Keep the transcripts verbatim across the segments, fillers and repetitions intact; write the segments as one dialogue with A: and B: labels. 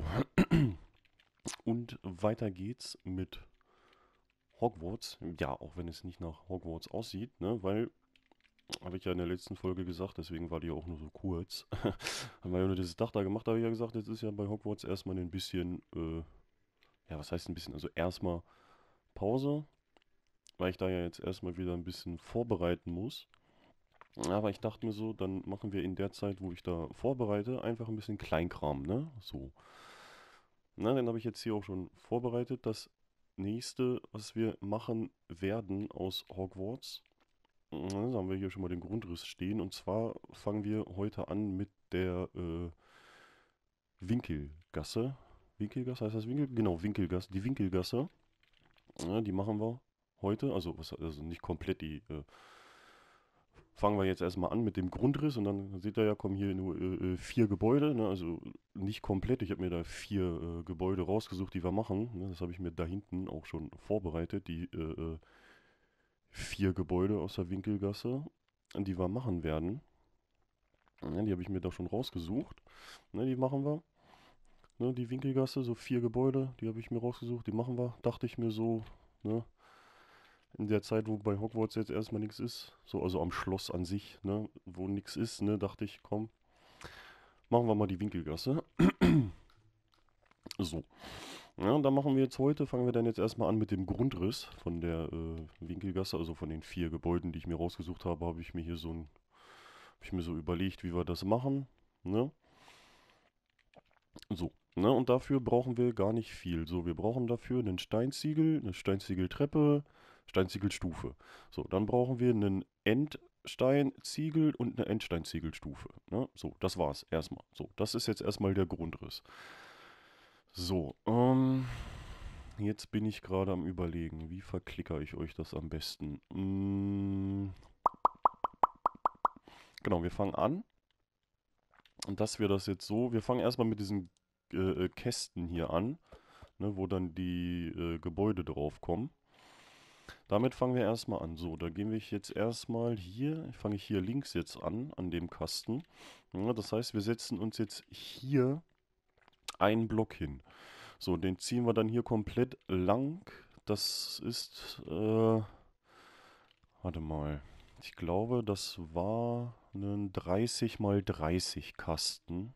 A: Und weiter geht's mit Hogwarts. Ja, auch wenn es nicht nach Hogwarts aussieht, ne? Weil, habe ich ja in der letzten Folge gesagt, deswegen war die auch nur so kurz. Haben wir ja nur dieses Dach da gemacht, da habe ich ja gesagt, jetzt ist ja bei Hogwarts erstmal ein bisschen, äh, ja, was heißt ein bisschen? Also erstmal Pause, weil ich da ja jetzt erstmal wieder ein bisschen vorbereiten muss. Aber ich dachte mir so, dann machen wir in der Zeit, wo ich da vorbereite, einfach ein bisschen Kleinkram, ne? So. Na, dann habe ich jetzt hier auch schon vorbereitet. Das nächste, was wir machen werden aus Hogwarts. Na, da haben wir hier schon mal den Grundriss stehen. Und zwar fangen wir heute an mit der äh, Winkelgasse. Winkelgasse, heißt das Winkel? Genau, Winkelgasse. Die Winkelgasse. Ja, die machen wir heute. Also, was, also nicht komplett die. Äh, fangen wir jetzt erstmal an mit dem Grundriss und dann seht ihr ja, kommen hier nur äh, äh, vier Gebäude, ne? Also nicht komplett. Ich habe mir da vier äh, Gebäude rausgesucht, die wir machen. Ne? Das habe ich mir da hinten auch schon vorbereitet, die äh, äh, vier Gebäude aus der Winkelgasse, die wir machen werden. Ne? Die habe ich mir da schon rausgesucht. Ne? Die machen wir. Ne? Die Winkelgasse, so vier Gebäude, die habe ich mir rausgesucht, die machen wir. Dachte ich mir so, ne? In der Zeit, wo bei Hogwarts jetzt erstmal nichts ist, so also am Schloss an sich, ne, wo nichts ist, ne, dachte ich, komm, machen wir mal die Winkelgasse. So. Ja, und dann machen wir jetzt heute, fangen wir dann jetzt erstmal an mit dem Grundriss von der äh, Winkelgasse, also von den vier Gebäuden, die ich mir rausgesucht habe, habe ich mir hier so ein, habe ich mir so überlegt, wie wir das machen, ne? So, ne, und dafür brauchen wir gar nicht viel. So, wir brauchen dafür einen Steinziegel, eine Steinziegeltreppe, Steinziegelstufe. So, dann brauchen wir einen Endsteinziegel und eine Endsteinziegelstufe. Ne? So, das war's erstmal. So, das ist jetzt erstmal der Grundriss. So, ähm, jetzt bin ich gerade am Überlegen, wie verklickere ich euch das am besten? Mm, genau, wir fangen an. Und dass wir das jetzt so, wir fangen erstmal mit diesen äh, äh, Kästen hier an, ne, wo dann die äh, Gebäude drauf kommen. Damit fangen wir erstmal an. So, da gehen wir jetzt erstmal hier, fange ich hier links jetzt an, an dem Kasten. Ja, das heißt, wir setzen uns jetzt hier einen Block hin. So, den ziehen wir dann hier komplett lang. Das ist, äh, warte mal. Ich glaube, das war ein dreißig mal dreißig Kasten.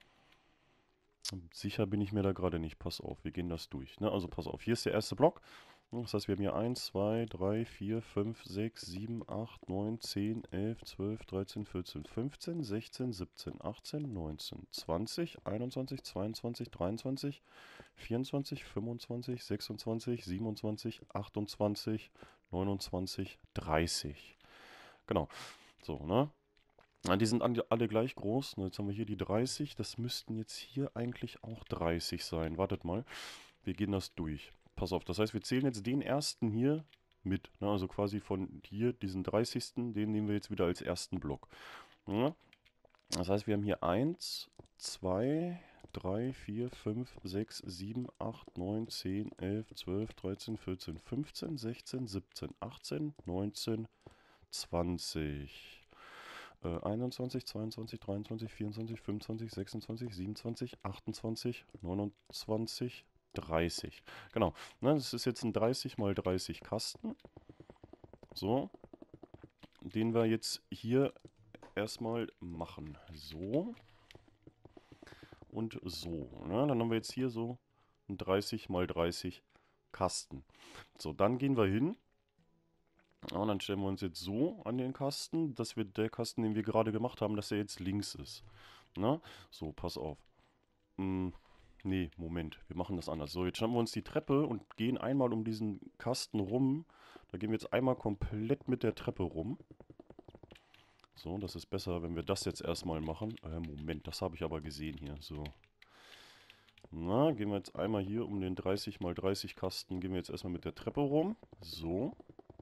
A: Sicher bin ich mir da gerade nicht. Pass auf, wir gehen das durch. Ne? Also pass auf, hier ist der erste Block. Das heißt, wir haben hier eins, zwei, drei, vier, fünf, sechs, sieben, acht, neun, zehn, elf, zwölf, dreizehn, vierzehn, fünfzehn, sechzehn, siebzehn, achtzehn, neunzehn, zwanzig, einundzwanzig, zweiundzwanzig, dreiundzwanzig, vierundzwanzig, fünfundzwanzig, sechsundzwanzig, siebenundzwanzig, achtundzwanzig, neunundzwanzig, dreißig. Genau. So, ne? Ja, die sind alle alle gleich groß. Ne, jetzt haben wir hier die dreißig. Das müssten jetzt hier eigentlich auch dreißig sein. Wartet mal. Wir gehen das durch. Pass auf, das heißt, wir zählen jetzt den ersten hier mit. Ne? Also quasi von hier, diesen dreißigsten. Den nehmen wir jetzt wieder als ersten Block. Ja? Das heißt, wir haben hier eins, zwei, drei, vier, fünf, sechs, sieben, acht, neun, zehn, elf, zwölf, dreizehn, vierzehn, fünfzehn, sechzehn, siebzehn, achtzehn, neunzehn, zwanzig. Äh, einundzwanzig, zweiundzwanzig, dreiundzwanzig, vierundzwanzig, fünfundzwanzig, sechsundzwanzig, siebenundzwanzig, achtundzwanzig, neunundzwanzig, dreißig. Genau. Ne, das ist jetzt ein dreißig mal dreißig Kasten. So. Den wir jetzt hier erstmal machen. So. Und so. Ne? Dann haben wir jetzt hier so ein dreißig mal dreißig Kasten. So, dann gehen wir hin. Ja, und dann stellen wir uns jetzt so an den Kasten, dass wir der Kasten, den wir gerade gemacht haben, dass er jetzt links ist. Na? So, pass auf. Hm, nee, Moment, wir machen das anders. So, jetzt schnappen wir uns die Treppe und gehen einmal um diesen Kasten rum. Da gehen wir jetzt einmal komplett mit der Treppe rum. So, das ist besser, wenn wir das jetzt erstmal machen. Äh, Moment, das habe ich aber gesehen hier. So. Na, gehen wir jetzt einmal hier um den dreißig mal dreißig Kasten, gehen wir jetzt erstmal mit der Treppe rum. So.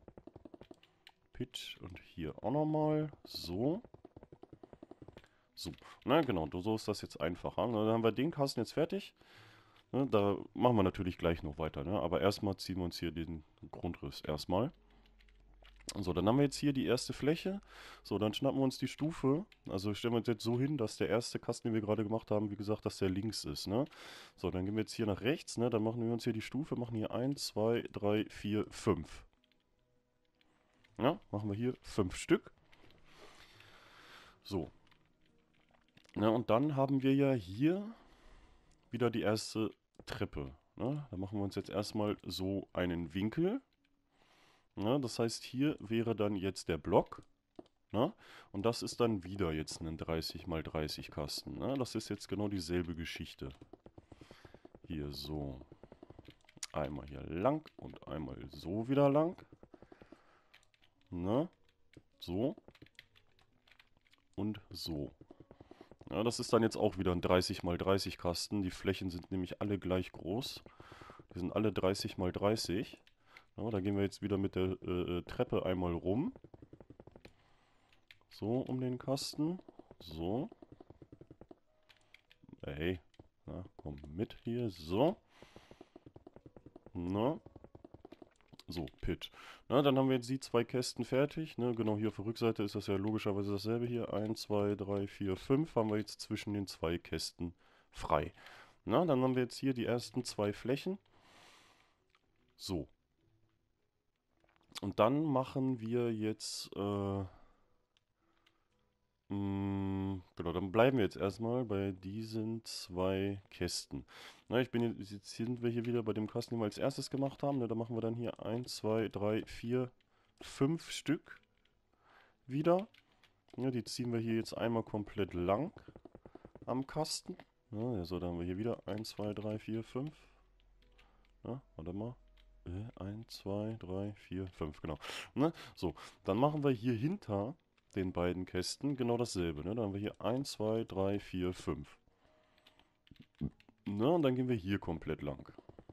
A: Pitch und hier auch nochmal. So. So. Na genau, so ist das jetzt einfacher. Na, dann haben wir den Kasten jetzt fertig. Ne, da machen wir natürlich gleich noch weiter. Ne? Aber erstmal ziehen wir uns hier den Grundriss erstmal. So, dann haben wir jetzt hier die erste Fläche. So, dann schnappen wir uns die Stufe. Also stellen wir uns jetzt so hin, dass der erste Kasten, den wir gerade gemacht haben, wie gesagt, dass der links ist, ne? So, dann gehen wir jetzt hier nach rechts, ne? Dann machen wir uns hier die Stufe, machen hier eins, zwei, drei, vier, fünf. Ja, machen wir hier fünf Stück. So. Ja, und dann haben wir ja hier wieder die erste Treppe, ne? Da machen wir uns jetzt erstmal so einen Winkel. Ja, das heißt, hier wäre dann jetzt der Block. Ne? Und das ist dann wieder jetzt ein dreißig mal dreißig Kasten. Ne? Das ist jetzt genau dieselbe Geschichte. Hier so. Einmal hier lang und einmal so wieder lang. Ne? So. Und so. Ja, das ist dann jetzt auch wieder ein dreißig mal dreißig Kasten. Die Flächen sind nämlich alle gleich groß. Die sind alle dreißig mal dreißig. Ja, da gehen wir jetzt wieder mit der äh, Treppe einmal rum. So um den Kasten. So. Ey. Na, komm mit hier. So. Na. So, Pitch. Na, dann haben wir jetzt die zwei Kästen fertig. Ne? Genau hier auf der Rückseite ist das ja logischerweise dasselbe hier. eins, zwei, drei, vier, fünf haben wir jetzt zwischen den zwei Kästen frei. Na, dann haben wir jetzt hier die ersten zwei Flächen. So. Und dann machen wir jetzt, äh, mh, genau, dann bleiben wir jetzt erstmal bei diesen zwei Kästen. Na, ich bin jetzt, jetzt sind wir hier wieder bei dem Kasten, den wir als erstes gemacht haben. Ne, da machen wir dann hier eins, zwei, drei, vier, fünf Stück wieder. Ja, die ziehen wir hier jetzt einmal komplett lang am Kasten. Ja, also da haben wir hier wieder eins, zwei, drei, vier, fünf. Ja, warte mal. eins, zwei, drei, vier, fünf, genau. Ne? So, dann machen wir hier hinter den beiden Kästen genau dasselbe. Ne? Dann haben wir hier eins, zwei, drei, vier, fünf. Ne? Und dann gehen wir hier komplett lang.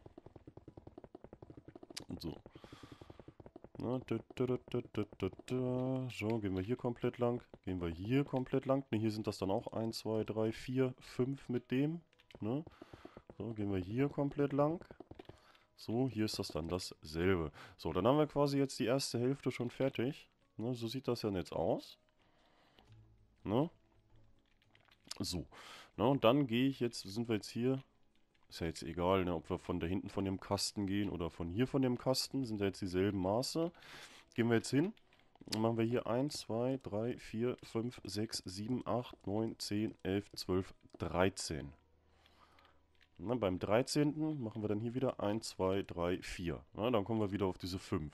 A: Und so. Na, da, da, da, da, da, da, da. So, gehen wir hier komplett lang. Gehen wir hier komplett lang. Ne, hier sind das dann auch eins, zwei, drei, vier, fünf mit dem. Ne? So, gehen wir hier komplett lang. So, hier ist das dann dasselbe. So, dann haben wir quasi jetzt die erste Hälfte schon fertig. Ne, so sieht das ja jetzt aus. Ne? So. Ne, und dann gehe ich jetzt, sind wir jetzt hier. Ist ja jetzt egal, ne, ob wir von da hinten von dem Kasten gehen oder von hier von dem Kasten. Sind ja jetzt dieselben Maße. Gehen wir jetzt hin. Dann machen wir hier eins, zwei, drei, vier, fünf, sechs, sieben, acht, neun, zehn, elf, zwölf, dreizehn. Na, beim dreizehnten machen wir dann hier wieder eins, zwei, drei, vier. Na, dann kommen wir wieder auf diese fünf.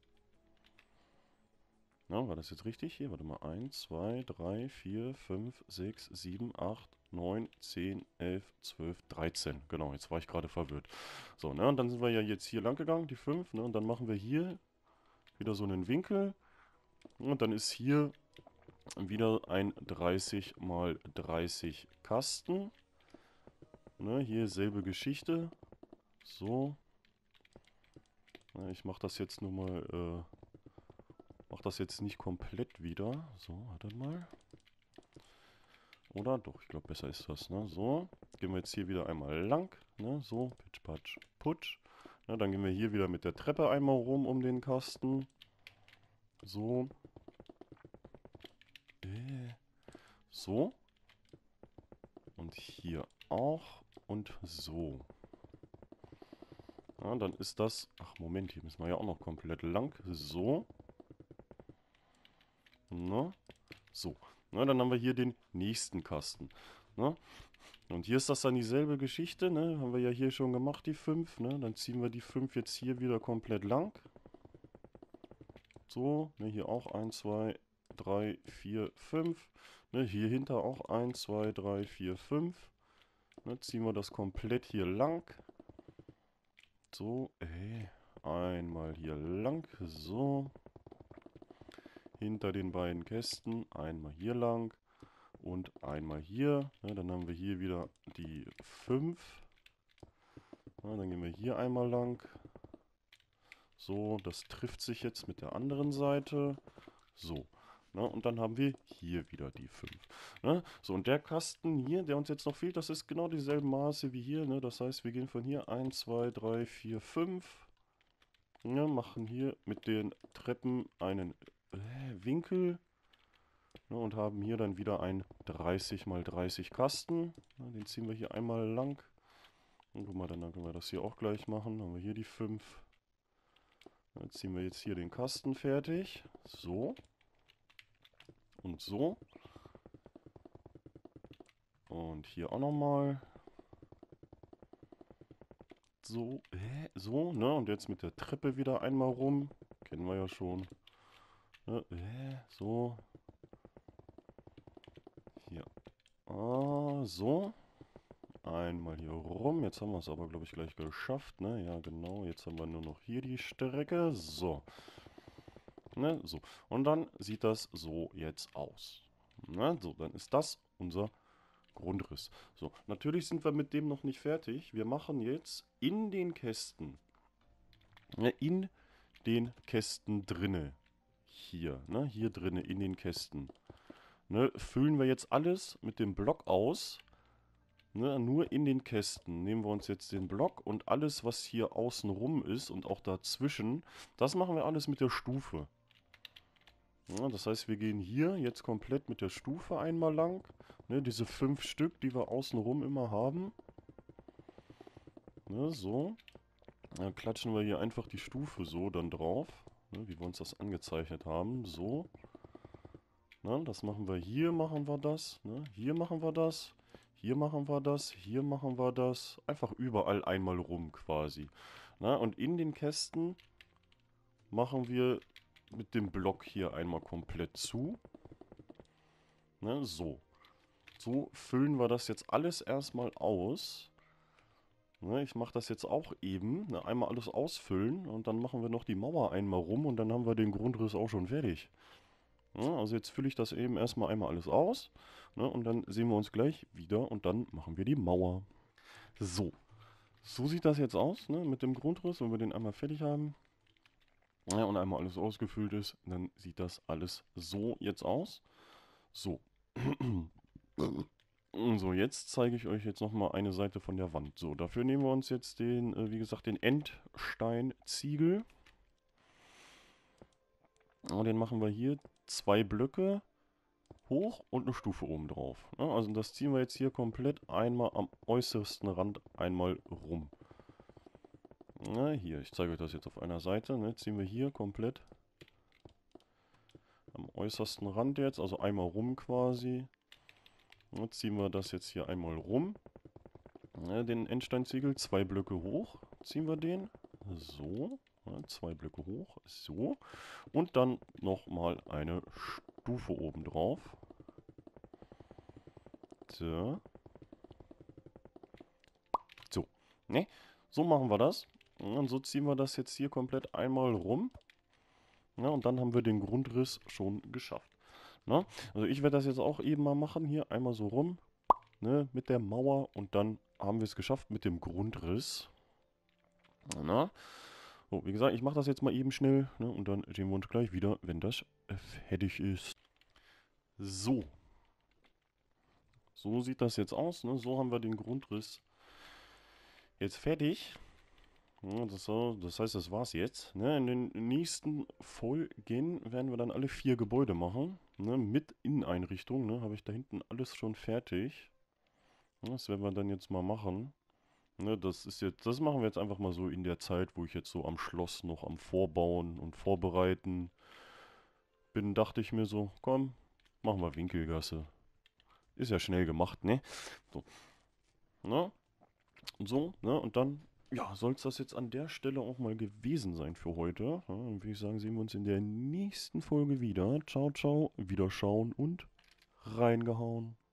A: Na, war das jetzt richtig? Hier, warte mal. eins, zwei, drei, vier, fünf, sechs, sieben, acht, neun, zehn, elf, zwölf, dreizehn. Genau, jetzt war ich gerade verwirrt. So, ne, und dann sind wir ja jetzt hier lang gegangen, die fünf. Ne, und dann machen wir hier wieder so einen Winkel. Und dann ist hier wieder ein dreißig mal dreißig Kasten. Ne, hier selbe Geschichte. So. Na, ich mache das jetzt nur mal, äh, mache das jetzt nicht komplett wieder. So, warte mal. Oder? Doch, ich glaube, besser ist das, ne? So. Gehen wir jetzt hier wieder einmal lang. Ne? So, pitch, patsch, putsch. Ne, dann gehen wir hier wieder mit der Treppe einmal rum um den Kasten. So. Äh. So. Und hier auch. Und so. Ja, dann ist das... Ach, Moment, hier müssen wir ja auch noch komplett lang. So. Na. So. Na, dann haben wir hier den nächsten Kasten. Na. Und hier ist das dann dieselbe Geschichte. Ne? Haben wir ja hier schon gemacht, die fünf. Ne? Dann ziehen wir die fünf jetzt hier wieder komplett lang. So. Ne, hier auch eins, zwei, drei, vier, fünf. Ne, hier hinter auch eins, zwei, drei, vier, fünf. Ne, ziehen wir das komplett hier lang. So, ey, einmal hier lang, so. Hinter den beiden Kästen, einmal hier lang und einmal hier. Ja, dann haben wir hier wieder die fünf. Ja, dann gehen wir hier einmal lang. So, das trifft sich jetzt mit der anderen Seite. So. Na, und dann haben wir hier wieder die fünf. Ne? So, und der Kasten hier, der uns jetzt noch fehlt, das ist genau dieselben Maße wie hier. Ne? Das heißt, wir gehen von hier eins, zwei, drei, vier, fünf. Ja, machen hier mit den Treppen einen äh, Winkel. Ja, und haben hier dann wieder einen dreißig mal dreißig Kasten. Ja, den ziehen wir hier einmal lang. Und guck mal, dann, dann können wir das hier auch gleich machen. Dann haben wir hier die fünf. Dann ziehen wir jetzt hier den Kasten fertig. So. Und so. Und hier auch nochmal. So, hä? So, ne? Und jetzt mit der Treppe wieder einmal rum. Kennen wir ja schon. Ne? Hä? So. Hier. Ah, so. Einmal hier rum. Jetzt haben wir es aber, glaube ich, gleich geschafft, ne? Ja, genau. Jetzt haben wir nur noch hier die Strecke. So. Ne? So. Und dann sieht das so jetzt aus. Ne? So, dann ist das unser Grundriss. So, natürlich sind wir mit dem noch nicht fertig. Wir machen jetzt in den Kästen, ne, in den Kästen drinne, hier, ne, hier drinne in den Kästen, ne, füllen wir jetzt alles mit dem Block aus, ne, nur in den Kästen. Nehmen wir uns jetzt den Block und alles, was hier außen rum ist und auch dazwischen, das machen wir alles mit der Stufe. Ja, das heißt, wir gehen hier jetzt komplett mit der Stufe einmal lang. Ne, diese fünf Stück, die wir außenrum immer haben. Ne, so. Dann klatschen wir hier einfach die Stufe so dann drauf. Ne, wie wir uns das angezeichnet haben. So. Ne, das machen wir hier, machen wir das. Ne, hier machen wir das. Hier machen wir das. Hier machen wir das. Einfach überall einmal rum quasi. Ne, und in den Kästen machen wir mit dem Block hier einmal komplett zu. Ne, so. So füllen wir das jetzt alles erstmal aus. Ne, ich mache das jetzt auch eben. Ne, einmal alles ausfüllen und dann machen wir noch die Mauer einmal rum und dann haben wir den Grundriss auch schon fertig. Ne, also jetzt fülle ich das eben erstmal einmal alles aus. Ne, und dann sehen wir uns gleich wieder und dann machen wir die Mauer. So. So sieht das jetzt aus, ne, mit dem Grundriss, wenn wir den einmal fertig haben. Ja, und einmal alles ausgefüllt ist, dann sieht das alles so jetzt aus. So. So, jetzt zeige ich euch jetzt nochmal eine Seite von der Wand. So, dafür nehmen wir uns jetzt den, äh, wie gesagt, den Endsteinziegel. Und den machen wir hier zwei Blöcke hoch und eine Stufe oben drauf. Ja, also das ziehen wir jetzt hier komplett einmal am äußersten Rand einmal rum. Na, hier, ich zeige euch das jetzt auf einer Seite. Ne, ziehen wir hier komplett am äußersten Rand jetzt, also einmal rum quasi. Jetzt ziehen wir das jetzt hier einmal rum. Ja, den Endsteinziegel, zwei Blöcke hoch, ziehen wir den. So, ja, zwei Blöcke hoch, so. Und dann nochmal eine Stufe oben drauf. So. So, ne? So machen wir das. Und so ziehen wir das jetzt hier komplett einmal rum. Ja, und dann haben wir den Grundriss schon geschafft. Na? Also ich werde das jetzt auch eben mal machen, hier einmal so rum, ne, mit der Mauer und dann haben wir es geschafft mit dem Grundriss. Na? So, wie gesagt, ich mache das jetzt mal eben schnell, ne, und dann sehen wir uns gleich wieder, wenn das fertig ist. So. So sieht das jetzt aus, ne? So haben wir den Grundriss jetzt fertig. Ja, das, das heißt, das war's jetzt. Ne? In den nächsten Folgen werden wir dann alle vier Gebäude machen. Ne? Mit Inneneinrichtung. Ne? Habe ich da hinten alles schon fertig. Ja, das werden wir dann jetzt mal machen. Ne? Das ist jetzt, das machen wir jetzt einfach mal so in der Zeit, wo ich jetzt so am Schloss noch am Vorbauen und Vorbereiten bin. Dachte ich mir so, komm, machen wir Winkelgasse. Ist ja schnell gemacht, ne? So. Ne? So, ne? Und dann. Ja, soll es das jetzt an der Stelle auch mal gewesen sein für heute. Ja, dann würde ich sagen, sehen wir uns in der nächsten Folge wieder. Ciao, ciao, Wiederschauen und reingehauen.